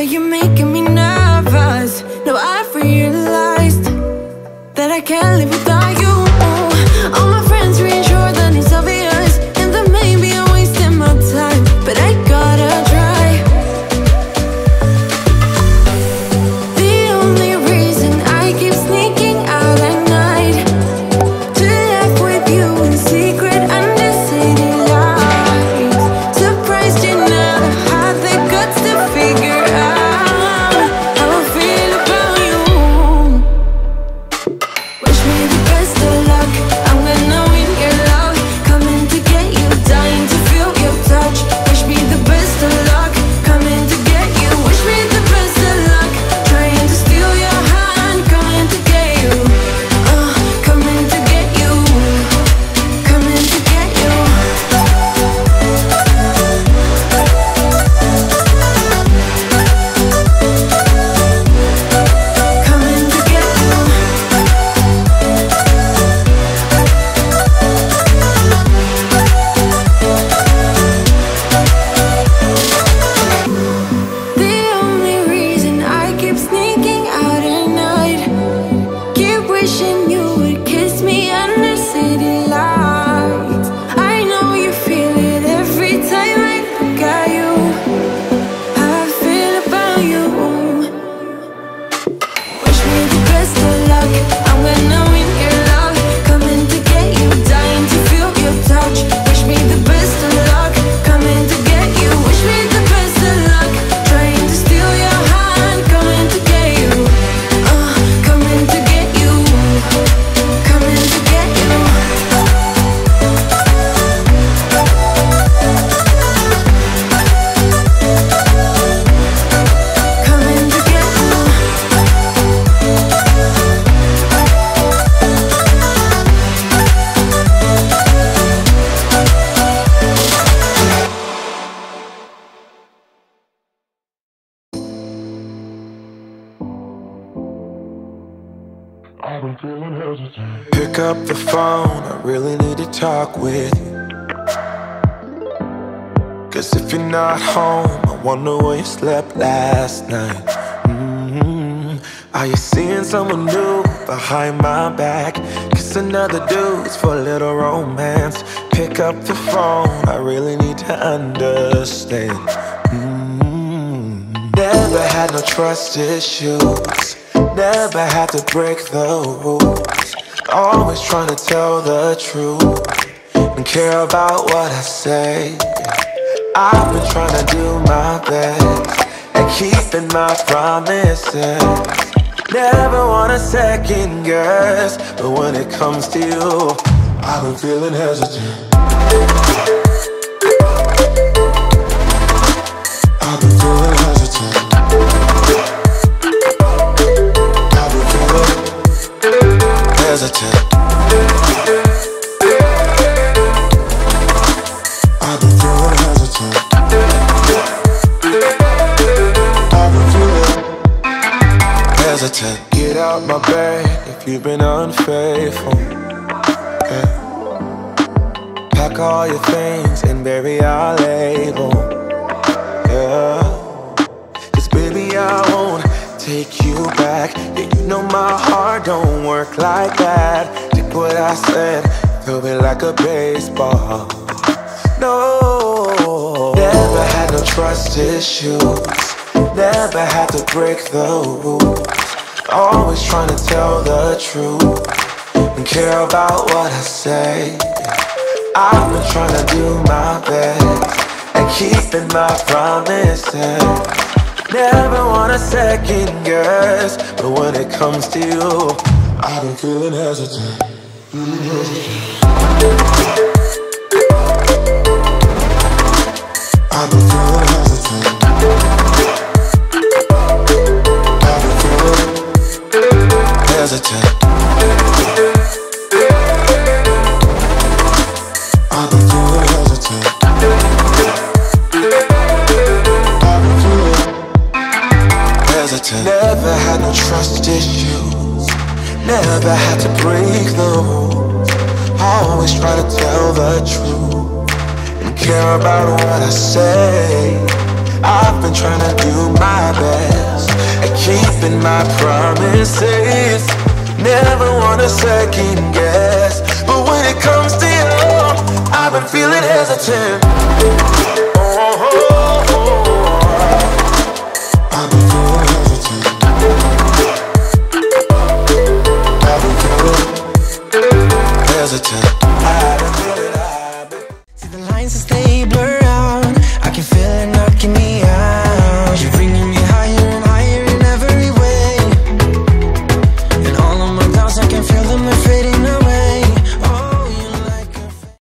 you're making me nervous. Now I've realized that I can't live without you. All my friends reassure that it's obvious, and that maybe I'm wasting my time, but I gotta try. The only reason I keep sneaking out at night to laugh with you in secret under city lights. Surprised you never had the guts to figure out how I feel about you. Wish me the best of luck, I'm gonna win your love. Coming to get you, dying to feel your touch. Wish me the best of luck, coming to get you. Wish me the best of luck, trying to steal your hand. Coming to get you, coming to get you, coming to get you. Coming to get you. The only reason I keep sneaking out at night, keep wishing you would kiss me under city lights. I know you feel it every time I look at you, how I feel about you. Wish me the best of luck, I'm gonna win your love. Coming to get you, dying to feel your touch. Wish me the best of luck, coming to get you. Wish me the best of luck, trying to steal your hand. Coming to get you, coming to get you, coming to get you. Coming to get you. I've been feeling hesitant. Pick up the phone, I really need to talk with you. Cause if you're not home, I wonder where you slept last night. Are you seeing someone new behind my back? Kissing other dudes for a little romance. Pick up the phone, I really need to understand. Never had no trust issues, never had to break the rules. Always trying to tell the truth and care about what I say. I've been trying to do my best and keeping my promises. Never want a second guess, but when it comes to you, I've been feeling hesitant. I've been feeling hesitant. I've been feeling hesitant. I've been feeling hesitant. I've been feeling hesitant. Get out my bed if you've been unfaithful. Yeah. Pack all your things and bury our label. Yeah. Cause baby, I won't take you back. Yeah, you know my heart don't work like that. Take what I said, throw it like a baseball. No, never had no trust issues, never had to break the rules. Always trying to tell the truth and care about what I say. I've been trying to do my best and keeping my promises. Never want a second guess, but when it comes to you, I've been feeling hesitant. I've been feeling hesitant. I've been feeling hesitant. I've been feeling hesitant. I've been feeling hesitant. Never had no trust issues, never had to break the rules. Always try to tell the truth and care about what I say. I've been trying to do my best my promises. Never wanna second guess, but when it comes to you, I've been feeling hesitant. I've been feeling hesitant. I've been feeling hesitant.